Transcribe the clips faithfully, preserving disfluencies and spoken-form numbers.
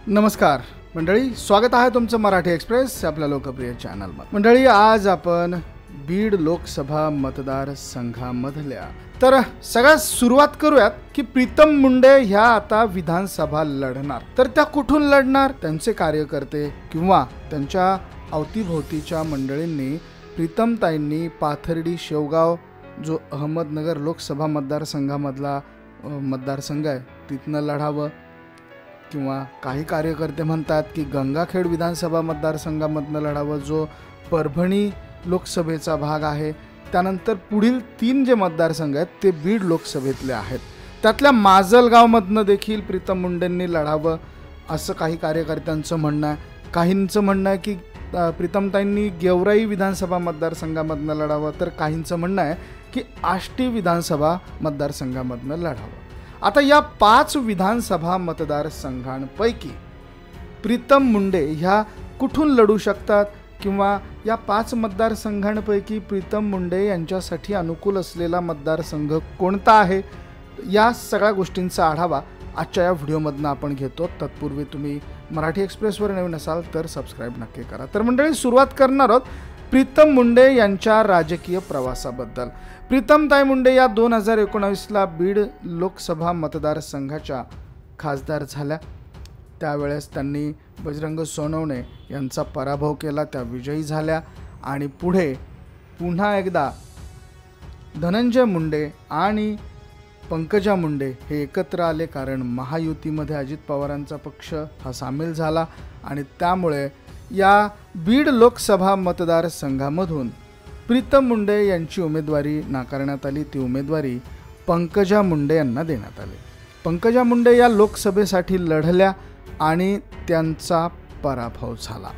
नमस्कार मंडळी, स्वागत आहे तुमचं मराठी एक्सप्रेस आपल्या लोकप्रिय चॅनलमध्ये। मंडळी, आज आपण बीड लोकसभा मतदारसंघामधल्या तर सगळ्यात सुरुवात करूयात की प्रीतम मुंडे ह्या आता विधानसभा लढणार, तर त्या कुठून लढणार, त्यांचे कार्यकर्ते किंवा त्यांच्या अवतीभोवतीच्या मंडळींनी प्रीतमताईंनी पाथर्डी शेवगाव जो अहमदनगर लोकसभा मतदारसंघामधला मतदारसंघ आहे तिथनं लढावं, किंवा काही कार्यकर्ते म्हणतात की गंगाखेड विधानसभा मतदारसंघामधनं लढावं जो परभणी लोकसभेचा भाग आहे। त्यानंतर पुढील तीन जे मतदारसंघ आहेत ते बीड लोकसभेतले आहेत, त्यातल्या माजलगावमधनं देखील प्रीतम मुंडेंनी लढावं असं काही कार्यकर्त्यांचं म्हणणं आहे। काहींचं म्हणणं आहे की प्रीतमताईंनी गेवराई विधानसभा मतदारसंघामधनं लढावं, तर काहींचं म्हणणं आहे की आष्टी विधानसभा मतदारसंघामधनं लढावं। आता या पाच विधानसभा मतदारसंघांपैकी प्रीतम मुंडे ह्या कुठून लढू शकतात, किंवा या पाच मतदारसंघांपैकी प्रीतम मुंडे यांच्यासाठी अनुकूल असलेला मतदारसंघ कोणता आहे, या सगळ्या गोष्टींचा आढावा आजच्या या व्हिडिओमधनं आपण घेतो। तत्पूर्वी तुम्ही मराठी एक्सप्रेसवर नवीन असाल तर सबस्क्राईब नक्की करा। तर मंडळी, सुरुवात करणार आहोत प्रीतम मुंडे यांच्या राजकीय प्रवासाबद्दल। प्रीतमताई मुंडे या दोन हजार एकोणावीसला बीड लोकसभा मतदारसंघाच्या खासदार झाल्या। त्यावेळेस त्यांनी बजरंग सोनवणे यांचा पराभव केला, त्या विजयी झाल्या आणि पुढे पुन्हा एकदा धनंजय मुंडे आणि पंकजा मुंडे हे एकत्र आले, कारण महायुतीमध्ये अजित पवारांचा पक्ष हा सामील झाला आणि त्यामुळे या बीड लोकसभा मतदारसंघामधून प्रीतम मुंडे यांची उमेदवारी नाकारण्यात आली। ती उमेदवारी पंकजा मुंडे यांना देण्यात आली। पंकजा मुंडे या लोकसभेसाठी लढल्या आणि त्यांचा पराभव झाला।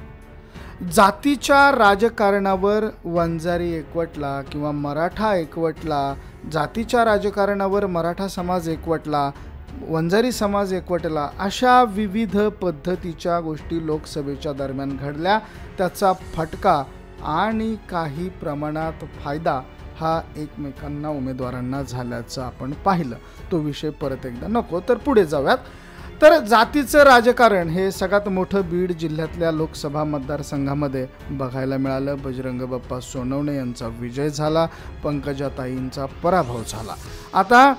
जातीच्या राजकारणावर वंजारी एकवटला किंवा मराठा एकवटला, जातीच्या राजकारणावर मराठा समाज एकवटला, वंजारी समाज एकवटला, अशा विविध पद्धतीच्या गोष्टी लोकसभेच्या दरम्यान घडल्या। त्याचा फटका आणि काही प्रमाणात फायदा हा एकमेकांना उमेदवारांना झाल्याचं आपण पाहिलं। तो विषय परत एकदा नको, तर पुढे जाऊयात। तर जातीचं राजकारण हे सगळ्यात मोठं बीड जिल्ह्यातल्या लोकसभा मतदारसंघामध्ये बघायला मिळालं। बजरंग बाप्पा सोनवणे यांचा विजय झाला, पंकजाताईंचा पराभव झाला। आता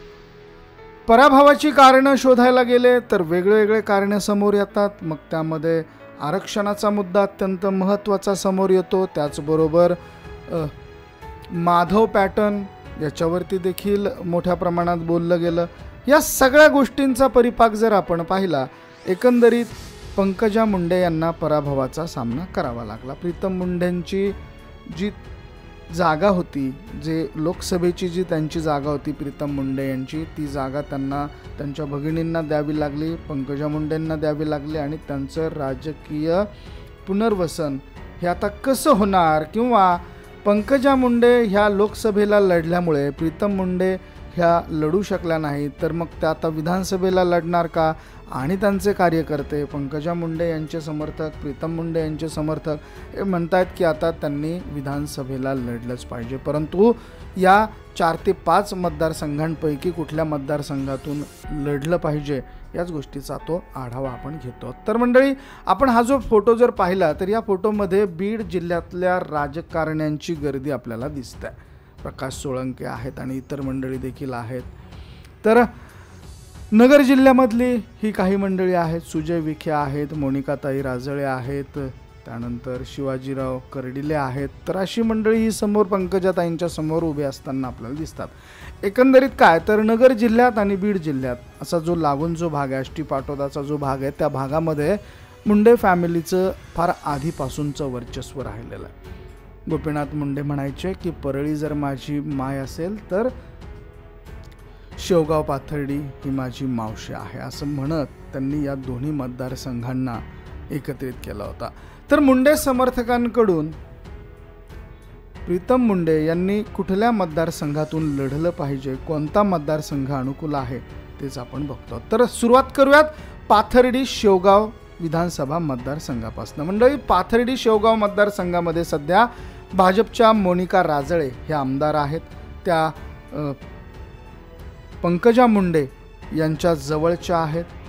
पराभवाची कारणं शोधायला गेले तर वेगवेगळे कारणे समोर येतात। मग त्यामध्ये आरक्षणाचा मुद्दा अत्यंत महत्त्वाचा समोर येतो, त्याचबरोबर माधव पॅटर्न याच्यावरती देखील मोठ्या प्रमाणात बोललं गेलं। या सगळ्या गोष्टींचा परिपाक जर आपण पाहिला, एकंदरीत पंकजा मुंडे यांना पराभवाचा सामना करावा लागला। प्रीतम मुंडेंची जी जागा होती, जे लोकसभेची जी त्यांची जागा होती प्रीतम मुंडे यांची, ती जागा त्यांना त्यांच्या भगिनींना द्यावी लागली, पंकजा मुंडेंना द्यावी लागली आणि त्यांचं राजकीय पुनर्वसन हे आता कसं होणार, किंवा पंकजा मुंडे ह्या लोकसभेला लढल्यामुळे प्रीतम मुंडे ह्या लढू शकल्या नाही, तर मग त्या आता विधानसभेला लढणार का, आणि त्यांचे कार्यकर्ते पंकजा मुंडे यांचे समर्थक, प्रीतम मुंडे यांचे समर्थक हे म्हणतात की आता त्यांनी विधानसभेला लढलंच पाहिजे। परंतु या चार ते पाच मतदारसंघांपैकी कुठल्या मतदारसंघातून लढलं पाहिजे याच गोष्टीचा तो आढावा आपण घेतो। तर मंडळी, आपण हा जो फोटो जर पाहिला तर या फोटोमध्ये बीड जिल्ह्यातल्या राजकारण्यांची गर्दी आपल्याला दिसते। प्रकाश सोळंके आहेत आणि इतर मंडळी देखील आहेत। तर नगर जिल्ह्यामधली ही काही मंडळी आहेत, सुजय विखे आहेत, मोनिकाताई राजळे आहेत, त्यानंतर शिवाजीराव कर्डिले आहेत। तर अशी मंडळी ही समोर पंकजाताईंच्या समोर उभे असताना आपल्याला दिसतात। एकंदरीत काय तर नगर जिल्ह्यात आणि बीड जिल्ह्यात असा जो लागून जो भाग आहे, आष्टी पाटोदाचा जो भाग आहे, त्या भागामध्ये मुंडे फॅमिलीचं फार आधीपासूनचं वर्चस्व राहिलेलं आहे। गोपीनाथ मुंडे म्हणायचे की परळी जर माझी माय असेल तर शेवगाव पाथर्डी ही माझी मावशी आहे, असं म्हणत त्यांनी या दोन्ही मतदारसंघांना एकत्रित केला होता। तर मुंडे समर्थकांकडून प्रीतम मुंडे यांनी कुठल्या मतदारसंघातून लढलं पाहिजे, कोणता मतदारसंघ अनुकूल आहे तेच आपण बघतो। तर सुरुवात करूयात पाथर्डी शेवगाव विधानसभा मतदारसंघापासून। मंडळी, पाथर्डी शेवगाव मतदारसंघामध्ये सध्या भाजपच्या मोनिका राजळे हे आमदार आहेत। त्या पंकजा मुंडे यांच्या जवळच्या आहेत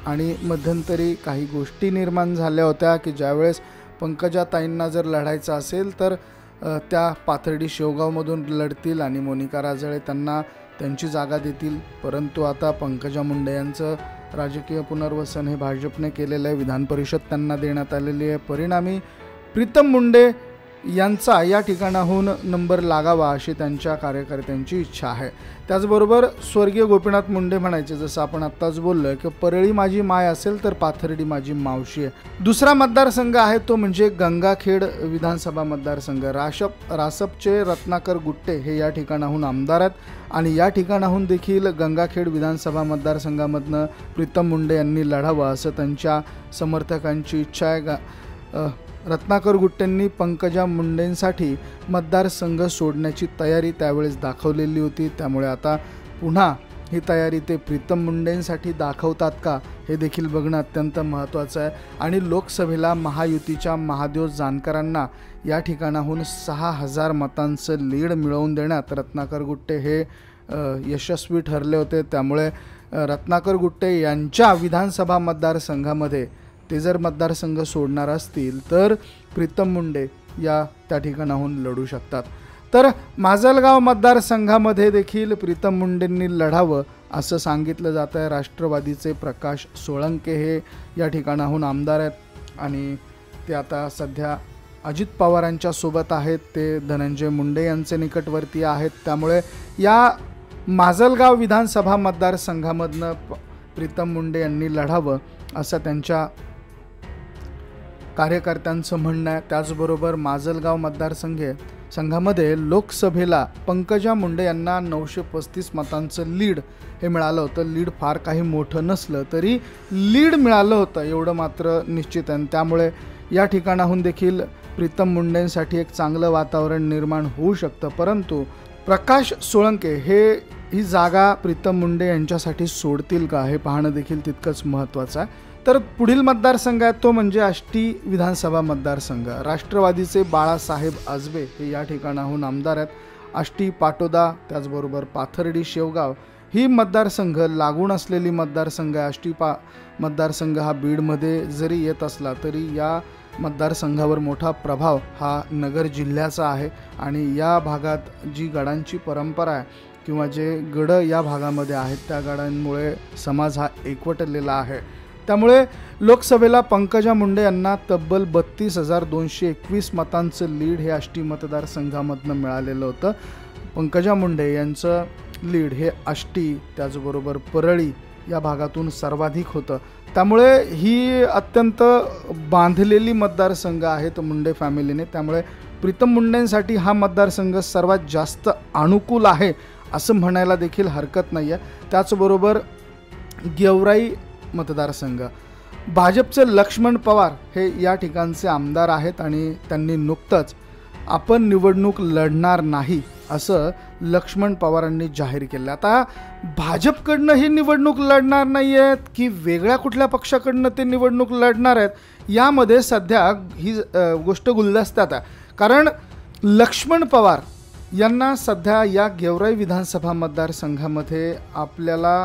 आणि मध्यंतरी काही गोष्टी निर्माण झाल्या होत्या की ज्यावेळेस पंकजाताईंना जर लढायचं असेल तर त्या पाथर्डी शेवगावमधून लढतील आणि मोनिका राजळे त्यांना त्यांची जागा देतील, परंतु आता पंकजा मुंडे यांचं राजकीय पुनर्वसन हे भाजपने केलेलं आहे, विधान परिषद त्यांना देण्यात आलेली आहे, परिणामी प्रीतम मुंडे यांचा या ठिकाणाहून नंबर लागावा अशी त्यांच्या कार्यकर्त्यांची इच्छा आहे। त्याचबरोबर स्वर्गीय गोपीनाथ मुंडे म्हणायचे, जसं आपण आत्ताच बोललो की परळी माझी माय असेल तर पाथर्डी माझी मावशी आहे। दुसरा मतदारसंघ आहे तो म्हणजे गंगाखेड विधानसभा मतदारसंघ। रासप रासपचे रत्नाकर गुट्टे हे या ठिकाणाहून आमदार आहेत आणि या ठिकाणाहून देखील गंगाखेड विधानसभा मतदारसंघामधनं प्रीतम मुंडे यांनी लढावं असं त्यांच्या समर्थकांची इच्छा आहे। रत्नाकर गुट्टेंनी पंकजा मुंडेंसाठी मतदारसंघ सोडण्याची तयारी त्यावेळेस दाखवलेली होती, त्यामुळे आता पुन्हा ही तयारी ते प्रीतम मुंडेंसाठी दाखवतात का हे देखील बघणं अत्यंत महत्त्वाचं आहे। आणि लोकसभेला महायुतीच्या महादेव जानकरांना या ठिकाणाहून सहा हजार मतांचं लीड मिळवून देण्यात रत्नाकर गुट्टे हे यशस्वी ठरले होते, त्यामुळे रत्नाकर गुट्टे यांच्या विधानसभा मतदारसंघामध्ये ते जर मतदारसंघ सोडणार असतील तर प्रीतम मुंडे या त्या ठिकाणाहून लढू शकतात। तर माजलगाव मतदारसंघामध्ये देखील प्रीतम मुंडेंनी लढावं असं सांगितलं जात आहे। राष्ट्रवादीचे प्रकाश सोळंके हे या ठिकाणाहून आमदार आहेत आणि ते आता सध्या अजित पवारांच्या सोबत आहेत, ते धनंजय मुंडे यांचे निकटवर्तीय आहेत, त्यामुळे या माजलगाव विधानसभा मतदारसंघामधनं प्रीतम मुंडे यांनी लढावं असं त्यांच्या कार्यकर्त्यांचं म्हणणं आहे। त्याचबरोबर माजलगाव मतदारसंघ संघामध्ये लोकसभेला पंकजा मुंडे यांना नऊशे पस्तीस मतांचं लीड हे मिळालं होतं। लीड फार काही मोठं नसलं तरी लीड मिळालं होतं एवढं मात्र निश्चित आहे, त्यामुळे या ठिकाणाहून देखील प्रीतम मुंडेंसाठी एक चांगलं वातावरण निर्माण होऊ शकतं, परंतु प्रकाश सोळंके हे ही जागा प्रीतम मुंडे यांच्यासाठी सोडतील का हे पाहणं देखील तितकंच महत्त्वाचं आहे। तर पुढील मतदारसंघ आहे तो म्हणजे आष्टी विधानसभा मतदारसंघ। राष्ट्रवादीचे बाळासाहेब आजबे हे या ठिकाणाहून आमदार आहेत। आष्टी, पाटोदा, त्याचबरोबर पाथर्डी, शेवगाव ही मतदारसंघ लागून असलेली मतदारसंघ आहे। आष्टी पा मतदारसंघ हा बीडमध्ये जरी येत असला तरी या मतदारसंघावर मोठा प्रभाव हा नगर जिल्ह्याचा आहे आणि या भागात जी गडांची परंपरा आहे किंवा जे गड या भागामध्ये आहेत त्या गडांमुळे समाज हा एकवटलेला आहे, त्यामुळे लोकसभेला पंकजा मुंडे यांना तब्बल बत्तीस हजार दोनशे एकवीस मतांचं लीड हे आष्टी मतदारसंघामधनं मिळालेलं होतं। पंकजा मुंडे यांचं लीड हे आष्टी त्याचबरोबर परळी या भागातून सर्वाधिक होतं, त्यामुळे ही अत्यंत बांधलेली मतदारसंघ आहेत मुंडे फॅमिलीने, त्यामुळे प्रीतम मुंडेंसाठी हा मतदारसंघ सर्वात जास्त अनुकूल आहे असं म्हणायला देखील हरकत नाही आहे। त्याचबरोबर गेवराई मतदारसंघ, भाजपचे लक्ष्मण पवार हे या ठिकाणचे आमदार आहेत आणि त्यांनी नुकतंच आपण निवडणूक लढणार नाही असं लक्ष्मण पवारांनी जाहीर केलं। आता भाजपकडनं ही निवडणूक लढणार नाही आहेत की वेगळ्या कुठल्या पक्षाकडनं ते निवडणूक लढणार आहेत यामध्ये सध्या ही गोष्ट गुलदस्त्यात आहे, कारण लक्ष्मण पवार यांना सध्या या गेवराई विधानसभा मतदारसंघामध्ये आपल्याला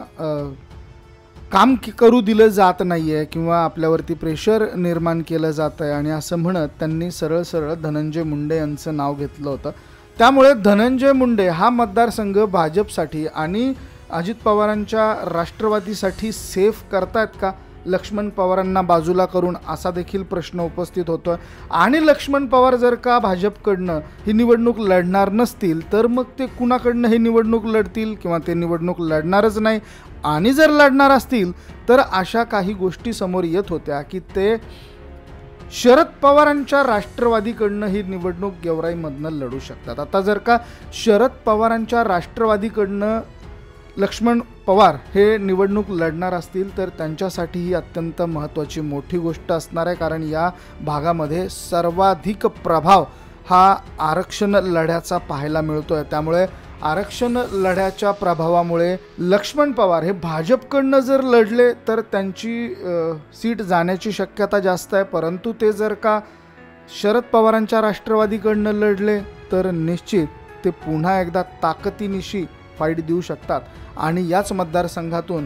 काम करू दिलं जात नाही आहे किंवा आपल्यावरती प्रेशर निर्माण केलं जात आहे आणि असं म्हणत त्यांनी सरळ सरळ धनंजय मुंडे यांचं नाव घेतलं होतं। त्यामुळे धनंजय मुंडे हा मतदारसंघ भाजपसाठी आणि अजित पवारांच्या राष्ट्रवादीसाठी सेफ करतायत का लक्ष्मण पवारांना बाजूला करून असा देखील प्रश्न उपस्थित होतो। आणि लक्ष्मण पवार जर का भाजपकडनं ही निवडणूक लढणार नसतील तर मग ते कुणाकडनं ही निवडणूक लढतील किंवा ते निवडणूक लढणारच नाही, आणि जर लढणार असतील तर अशा काही गोष्टी समोर येत होत्या की ते शरद पवारांच्या राष्ट्रवादीकडनं ही निवडणूक गेवराईमधनं लढू शकतात। आता जर का शरद पवारांच्या राष्ट्रवादीकडनं लक्ष्मण पवार हे निवडणूक लढणार असतील तर त्यांच्यासाठी ही अत्यंत महत्त्वाची मोठी गोष्ट असणार आहे, कारण या भागामध्ये सर्वाधिक प्रभाव हा आरक्षण लढ्याचा पाहायला मिळतोय। त्यामुळे आरक्षण लढ्याच्या प्रभावामुळे लक्ष्मण पवार हे भाजपकडनं जर लढले तर त्यांची सीट जाण्याची शक्यता जास्त आहे, परंतु ते जर का शरद पवारांच्या राष्ट्रवादीकडनं लढले तर निश्चित ते पुन्हा एकदा ताकदीनिशी फाईट देऊ शकतात आणि याच मतदारसंघातून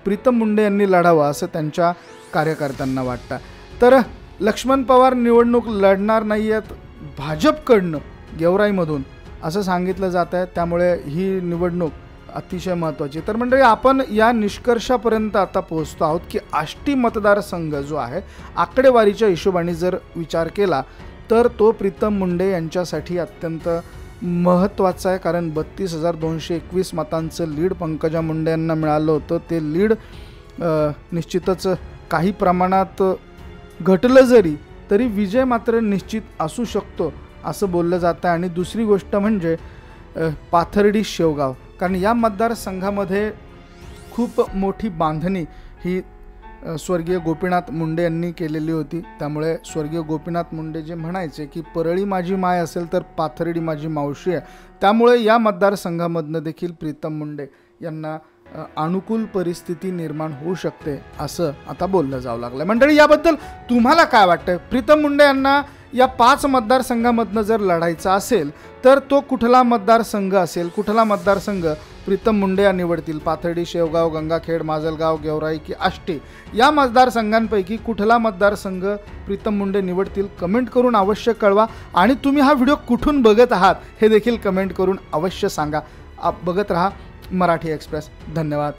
प्रीतम मुंडे यांनी लढावं असं त्यांच्या कार्यकर्त्यांना वाटतं. तर लक्ष्मण पवार निवडणूक लढणार नाही आहेत भाजपकडनं गेवराईमधून असं सांगितलं जात आहे. त्यामुळे ही निवडणूक अतिशय महत्त्वाची. तर मंडळी, आपण या निष्कर्षापर्यंत आता पोहोचतो आहोत की आष्टी मतदारसंघ जो आहे आकडेवारीच्या हिशोबाने जर विचार केला तर तो प्रीतम मुंडे यांच्यासाठी अत्यंत महत्त्वाचा आहे. कारण बत्तीस हजार दोनशे एकवीस मतांचं लीड पंकजा मुंडे यांना मिळालं होतं. ते लीड निश्चितच काही प्रमाणात घटलं जरी तरी विजय मात्र निश्चित असू शकतो असं बोललं जातं. आणि दुसरी गोष्ट म्हणजे पाथर्डी शेवगाव, कारण या मतदारसंघामध्ये खूप मोठी बांधणी ही स्वर्गीय गोपीनाथ मुंडे यांनी केलेली होती. त्यामुळे स्वर्गीय गोपीनाथ मुंडे जे म्हणायचे की परळी माझी माय असेल तर पाथर्डी माझी मावशी आहे, त्यामुळे या मतदारसंघामधनं देखील प्रीतम मुंडे यांना अनुकूल परिस्थिती निर्माण होऊ शकते असं आता बोललं जाऊ लागलं. मंडळी, याबद्दल तुम्हाला काय वाटतं? प्रीतम मुंडे यांना या पाच मतदारसंघामधनं जर लढायचा असेल तर तो कुठला मतदारसंघ असेल, कुठला मतदारसंघ प्रीतम मुंडे या निवडतील? पाथर्डी, शेवगाव, गंगाखेड, माजलगाव, गेवराई की आष्टी या मतदारसंघांपैकी कुठला मतदारसंघ प्रीतम मुंडे निवडतील? कमेंट करून अवश्य कळवा. आणि तुम्ही हा व्हिडिओ कुठून बघत आहात हे देखील कमेंट करून अवश्य सांगा. आप बघत राहा मराठी एक्सप्रेस. धन्यवाद.